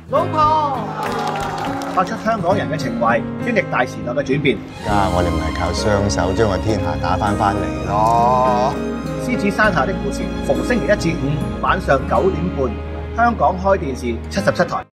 老婆，拍出香港人嘅情懷，經歷大時代嘅轉變。 而家我哋咪靠雙手將個天下打返嚟咯。 獅子山下的故事，逢星期一至五晚上9點半，香港開電視77台。